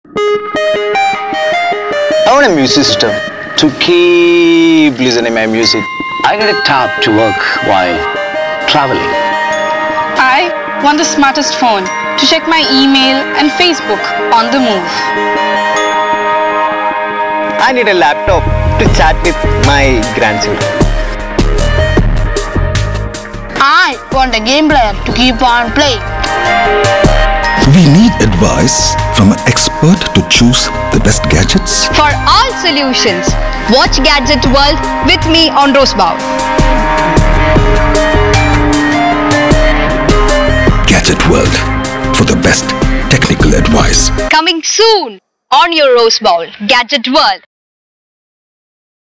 I want a music system to keep listening my music. I need a tab to work while traveling. I want the smartest phone to check my email and Facebook on the move. I need a laptop to chat with my grandchildren. I want a game player to keep on playing. We need advice from an expert to choose the best gadgets. For all solutions, watch Gadget World with me on Rosebowl. Gadget World for the best technical advice. Coming soon on your Rosebowl, Gadget World.